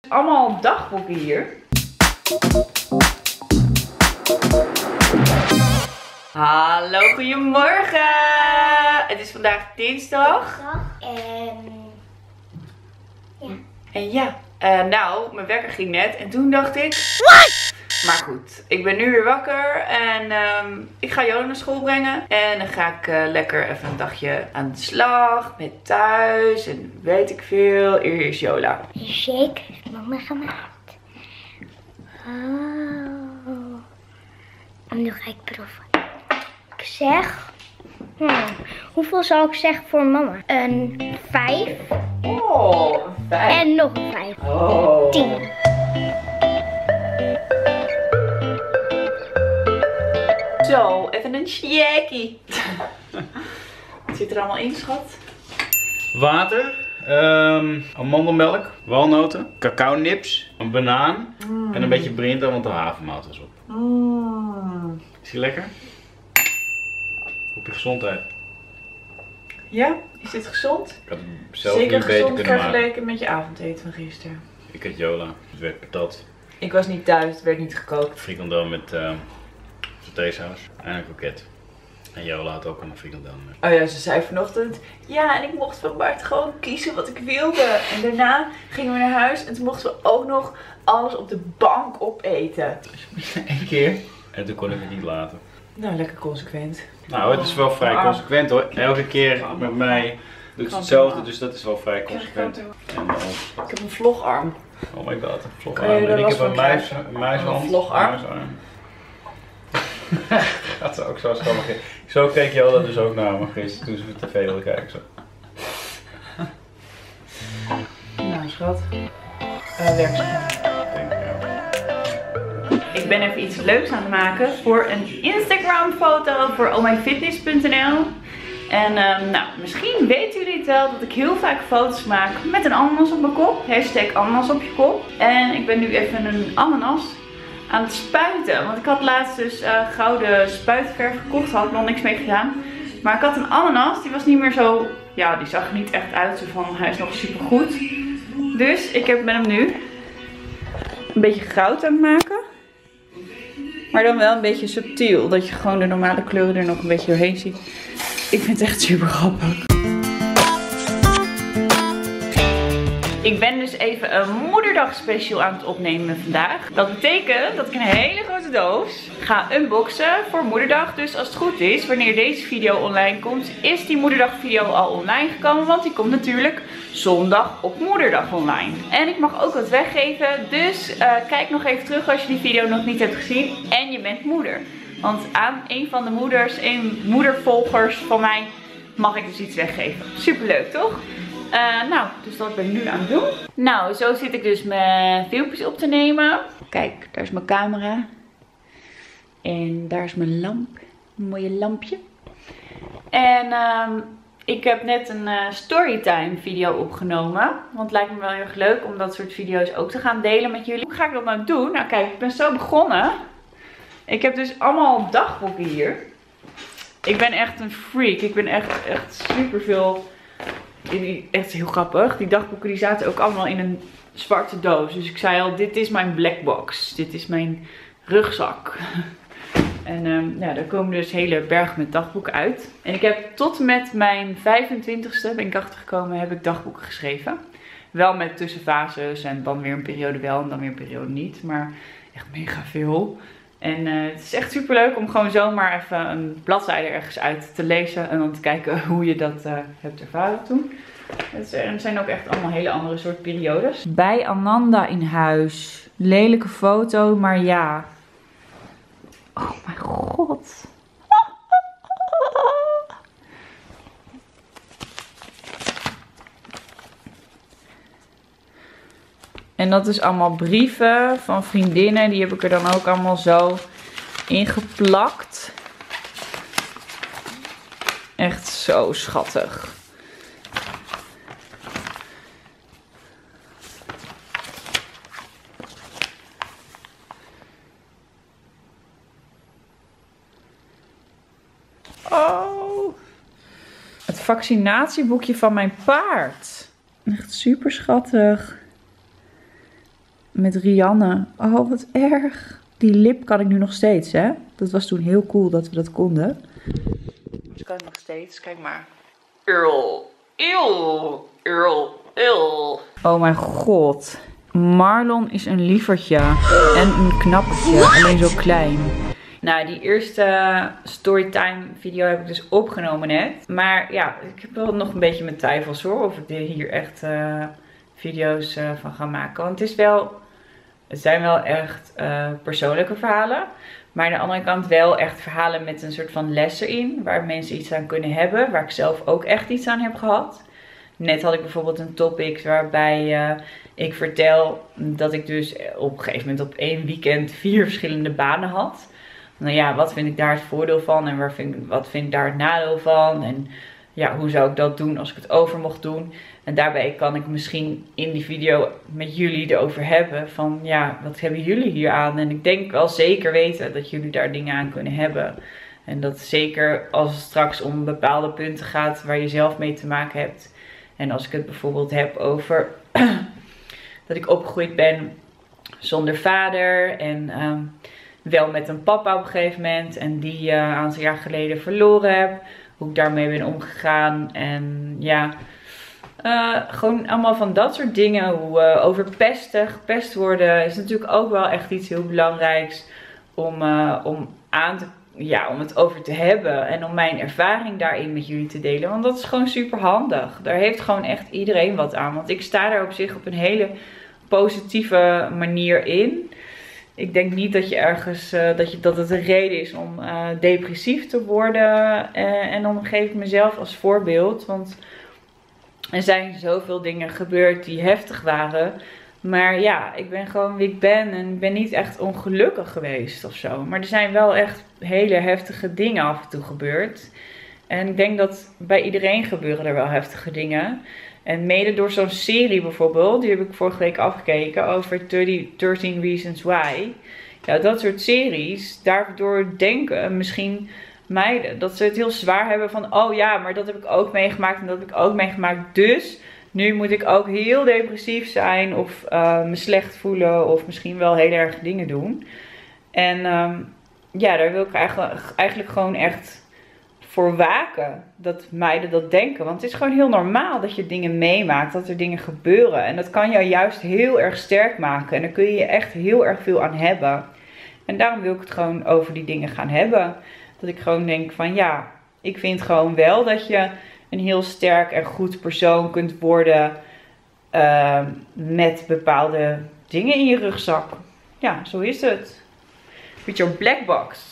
Allemaal dagboeken hier. Hallo, goedemorgen. Het is vandaag dinsdag. En ja, nou, mijn wekker ging net en toen dacht ik... What? Maar goed, ik ben nu weer wakker en ik ga Jola naar school brengen. En dan ga ik lekker even een dagje aan de slag met thuis en weet ik veel. Hier is Jola. Die shake heeft mama gemaakt. Oh. En nu ga ik proeven. Ik zeg... hoeveel zal ik zeggen voor mama? Een 5. Oh, een 5. En nog een 5. Oh. 10. Zo, even een shakey. Wat zit er allemaal in, schat? Water, amandelmelk, walnoten, cacao nips, een banaan en een beetje brinta, want de havermout is op. Is die lekker? Op je gezondheid. Ja, is dit gezond? Ik had het zelf Zeker niet beter gezond kunnen maken. vergeleken met je avondeten van gisteren. Ik had Jola, het werd patat, Ik was niet thuis, het werd niet gekookt. frikandel met satésaus en een kroket. En Jola had ook een frikandel mee. Oh ja, ze zei vanochtend, ja, en ik mocht van Bart gewoon kiezen wat ik wilde. En daarna gingen we naar huis en toen mochten we ook nog alles op de bank opeten. Eén keer. En toen kon ik het niet laten. Nou, lekker consequent. Nou, het is wel vrij consequent hoor. Elke keer met mij doet ze hetzelfde, dus dat is wel vrij consequent. En Ik heb een vlogarm. oh my god, een Kan je vlogarm. er En ik last heb een van muishand. Een vlogarm? Muisarm. Dat is ook zo schattig. Zo keek Jola dus ook naar me gisteren toen ze de tv wilde kijken. Zo. Nou, schat. Werk ze. Denk ik, ja. Ik ben even iets leuks aan het maken voor een Instagram foto voor ohmyfitness.nl. En nou, misschien weten jullie het wel dat ik heel vaak foto's maak met een ananas op mijn kop. Hashtag ananas op je kop. En ik ben nu even een ananas aan het spuiten. Want ik had laatst dus gouden spuitverf gekocht. Daar had ik nog niks mee gedaan. Maar ik had een ananas. Die was niet meer zo... Ja, die zag er niet echt uit. Zo van, hij is nog super goed. Dus ik heb met hem nu een beetje goud aan het maken. Maar dan wel een beetje subtiel. Dat je gewoon de normale kleuren er nog een beetje doorheen ziet. Ik vind het echt super grappig. Ik ben dus even een moederdag special aan het opnemen vandaag. Dat betekent dat ik een hele grote doos ga unboxen voor moederdag. Dus als het goed is, wanneer deze video online komt, is die moederdag video al online gekomen. Want die komt natuurlijk zondag op moederdag online. En ik mag ook wat weggeven. Dus kijk nog even terug als je die video nog niet hebt gezien. En je bent moeder. Want aan een van de moedervolgers van mij mag ik dus iets weggeven. Superleuk, toch? Nou, dus dat ben ik nu aan het doen. Nou, zo zit ik dus mijn filmpjes op te nemen. Kijk, daar is mijn camera. En daar is mijn lamp. Een mooie lampje. En ik heb net een storytime video opgenomen. Want het lijkt me wel heel erg leuk om dat soort video's ook te gaan delen met jullie. Hoe ga ik dat nou doen? Nou kijk, ik ben zo begonnen. Ik heb dus allemaal dagboeken hier. Ik ben echt een freak. Ik ben echt super veel... Echt heel grappig. Die dagboeken die zaten ook allemaal in een zwarte doos. Dus ik zei al, dit is mijn black box. Dit is mijn rugzak. En ja, daar komen dus hele bergen met dagboeken uit. En ik heb tot en met mijn 25ste, ben ik achtergekomen, heb ik dagboeken geschreven. Wel met tussenfases en dan weer een periode wel en dan weer een periode niet. Maar echt mega veel. En het is echt super leuk om gewoon zomaar even een bladzijde ergens uit te lezen. En dan te kijken hoe je dat hebt ervaren toen. Er zijn ook echt allemaal hele andere soort periodes. Bij Ananda in huis. Lelijke foto, maar ja. Oh mijn god. En dat is allemaal brieven van vriendinnen. Die heb ik er dan ook allemaal zo in geplakt. Echt zo schattig. Oh. Het vaccinatieboekje van mijn paard. Echt super schattig. met Rianne. Oh, wat erg. Die lip kan ik nu nog steeds, hè. Dat was toen heel cool dat we dat konden. Dus kan ik nog steeds. Kijk maar. Earl. Eeuw. Earl. Eeuw. Oh mijn god. Marlon is een lievertje. En een knappertje. Alleen zo klein. Nou, die eerste storytime video heb ik dus opgenomen net. Maar ja, ik heb wel nog een beetje mijn twijfels hoor. Of ik hier echt video's van ga maken. Want het zijn wel echt persoonlijke verhalen. Maar aan de andere kant wel echt verhalen met een soort van lessen in. Waar mensen iets aan kunnen hebben. Waar ik zelf ook echt iets aan heb gehad. Net had ik bijvoorbeeld een topic waarbij ik vertel dat ik dus op een gegeven moment op 1 weekend 4 verschillende banen had. Nou ja, wat vind ik daar het voordeel van en wat vind ik daar het nadeel van? En ja, hoe zou ik dat doen als ik het over mocht doen? En daarbij kan ik misschien in die video met jullie erover hebben van ja, wat hebben jullie hier aan? En ik denk wel zeker weten dat jullie daar dingen aan kunnen hebben. En dat zeker als het straks om bepaalde punten gaat waar je zelf mee te maken hebt. En als ik het bijvoorbeeld heb over dat ik opgegroeid ben zonder vader en wel met een papa op een gegeven moment. En die een aantal jaar geleden verloren heb. Hoe ik daarmee ben omgegaan. En ja, gewoon allemaal van dat soort dingen. Hoe over gepest worden is natuurlijk ook wel echt iets heel belangrijks. Om het over te hebben. En om mijn ervaring daarin met jullie te delen. Want dat is gewoon super handig. Daar heeft gewoon echt iedereen wat aan. Want ik sta daar op zich op een hele positieve manier in. Ik denk niet dat je ergens dat het een reden is om depressief te worden. En dan geef ik mezelf als voorbeeld. Want er zijn zoveel dingen gebeurd die heftig waren. Maar ja, ik ben gewoon wie ik ben. En ik ben niet echt ongelukkig geweest of zo. Maar er zijn wel echt hele heftige dingen af en toe gebeurd. En ik denk dat bij iedereen gebeuren er wel heftige dingen. En mede door zo'n serie bijvoorbeeld, die heb ik vorige week afgekeken, over 13 Reasons Why. Ja, dat soort series, daardoor denken misschien meiden dat ze het heel zwaar hebben van, oh ja, maar dat heb ik ook meegemaakt en dat heb ik ook meegemaakt. Dus nu moet ik ook heel depressief zijn of me slecht voelen of misschien wel hele erge dingen doen. En ja, daar wil ik eigenlijk gewoon echt voor waken dat meiden dat denken. Want het is gewoon heel normaal dat je dingen meemaakt, dat er dingen gebeuren. En dat kan jou juist heel erg sterk maken. En daar kun je echt heel erg veel aan hebben. En daarom wil ik het gewoon over die dingen gaan hebben. Dat ik gewoon denk van ja, ik vind gewoon wel dat je een heel sterk en goed persoon kunt worden met bepaalde dingen in je rugzak. Ja, zo is het. With your black box.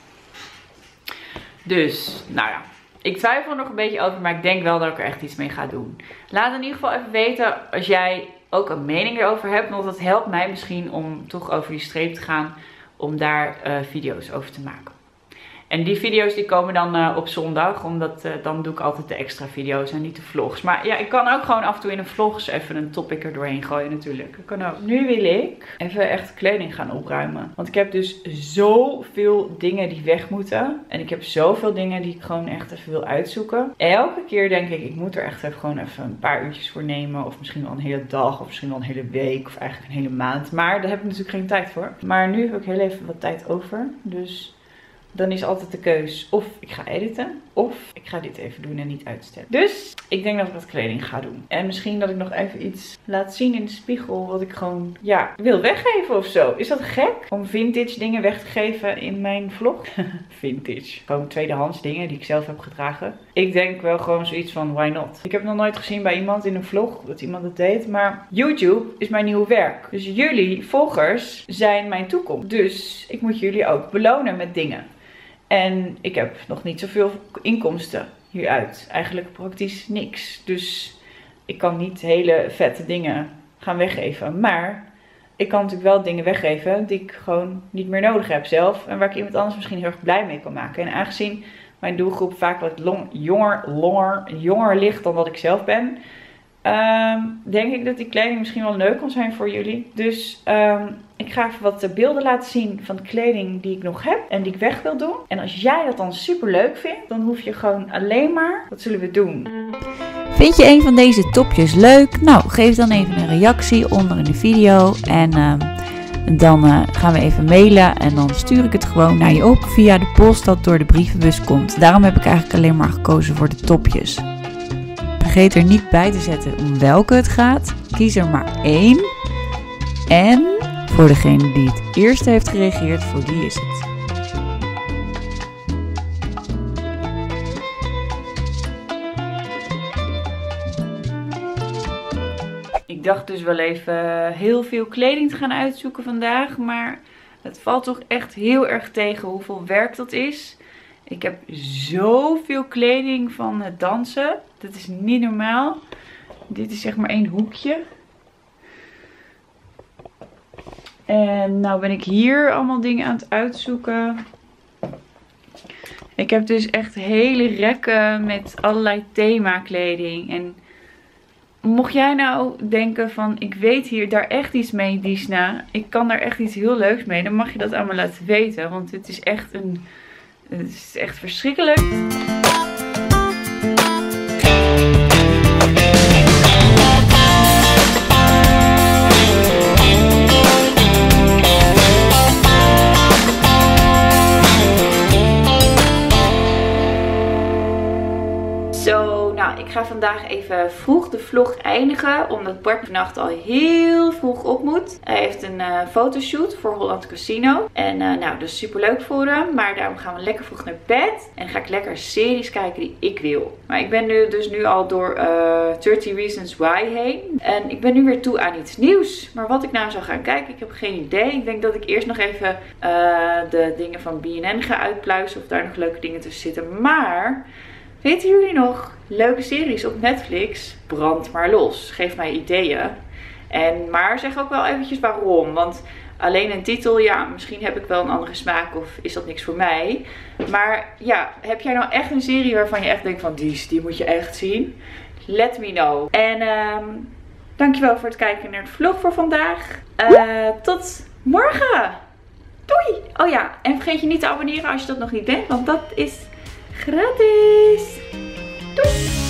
Dus, nou ja, ik twijfel er nog een beetje over, maar ik denk wel dat ik er echt iets mee ga doen. Laat in ieder geval even weten als jij ook een mening erover hebt, want dat helpt mij misschien om toch over die streep te gaan, om daar video's over te maken. En die video's die komen dan op zondag, omdat dan doe ik altijd de extra video's en niet de vlogs. Maar ja, ik kan ook gewoon af en toe in een vlogs even een topic er doorheen gooien natuurlijk. Ik kan ook. Nu wil ik even echt kleding gaan opruimen. Want ik heb dus zoveel dingen die weg moeten. En ik heb zoveel dingen die ik gewoon echt even wil uitzoeken. Elke keer denk ik moet er echt even gewoon even een paar uurtjes voor nemen. Of misschien wel een hele dag, of misschien wel een hele week, of eigenlijk een hele maand. Maar daar heb ik natuurlijk geen tijd voor. Maar nu heb ik heel even wat tijd over. Dus dan is altijd de keus of ik ga editen of ik ga dit even doen en niet uitstellen. Dus ik denk dat ik wat kleding ga doen. En misschien dat ik nog even iets laat zien in de spiegel wat ik gewoon wil weggeven of zo. Is dat gek? Om vintage dingen weg te geven in mijn vlog? Vintage. Gewoon tweedehands dingen die ik zelf heb gedragen. Ik denk wel gewoon zoiets van why not? Ik heb nog nooit gezien bij iemand in een vlog dat iemand het deed. Maar YouTube is mijn nieuwe werk. Dus jullie volgers zijn mijn toekomst. Dus ik moet jullie ook belonen met dingen. En ik heb nog niet zoveel inkomsten hieruit. Eigenlijk praktisch niks. Dus ik kan niet hele vette dingen gaan weggeven. Maar ik kan natuurlijk wel dingen weggeven die ik gewoon niet meer nodig heb zelf. En waar ik iemand anders misschien heel erg blij mee kan maken. En aangezien mijn doelgroep vaak wat jonger ligt dan wat ik zelf ben, denk ik dat die kleding misschien wel leuk kan zijn voor jullie. Dus ik ga even wat beelden laten zien van de kleding die ik nog heb en die ik weg wil doen. En als jij dat dan super leuk vindt, dan hoef je gewoon alleen maar, wat zullen we doen? Vind je een van deze topjes leuk? Nou, geef dan even een reactie onder in de video. En dan gaan we even mailen. En dan stuur ik het gewoon naar je op via de post dat door de brievenbus komt. Daarom heb ik eigenlijk alleen maar gekozen voor de topjes. Vergeet er niet bij te zetten om welke het gaat. Kies er maar 1. En voor degene die het eerst heeft gereageerd, voor die is het. Ik dacht dus wel even heel veel kleding te gaan uitzoeken vandaag. Maar het valt toch echt heel erg tegen hoeveel werk dat is. Ik heb zoveel kleding van het dansen. Dat is niet normaal. Dit is zeg maar 1 hoekje. En nou ben ik hier allemaal dingen aan het uitzoeken. Ik heb dus echt hele rekken met allerlei themakleding. En mocht jij nou denken van ik weet hier daar echt iets mee, Disna. Ik kan daar echt iets heel leuks mee. Dan mag je dat aan me laten weten. Want het is echt verschrikkelijk. Ik ga vandaag even vroeg de vlog eindigen, omdat Bart vannacht al heel vroeg op moet. Hij heeft een fotoshoot voor Holland Casino. En nou, dat is super leuk voor hem. Maar daarom gaan we lekker vroeg naar bed. En ga ik lekker series kijken die ik wil. Maar ik ben dus nu al door 30 Reasons Why heen. En ik ben nu weer toe aan iets nieuws. Maar wat ik nou zou gaan kijken, ik heb geen idee. Ik denk dat ik eerst nog even de dingen van BNN ga uitpluizen. Of daar nog leuke dingen tussen zitten. Maar weten jullie nog leuke series op Netflix? Brand maar los. Geef mij ideeën. Maar zeg ook wel eventjes waarom. Want alleen een titel, ja, misschien heb ik wel een andere smaak of is dat niks voor mij. Maar ja, heb jij nou echt een serie waarvan je echt denkt van die moet je echt zien? Let me know. En dankjewel voor het kijken naar de vlog voor vandaag. Tot morgen. Doei. Oh ja, en vergeet je niet te abonneren als je dat nog niet bent. Want dat is gratis. Doei!